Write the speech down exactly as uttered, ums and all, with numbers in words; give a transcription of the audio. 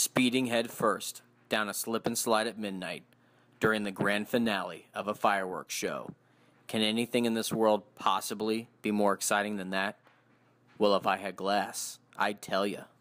speeding head first down a slip and slide at midnight during the grand finale of a fireworks show. Can anything in this world possibly be more exciting than that? Well, if I had glass, I'd tell you.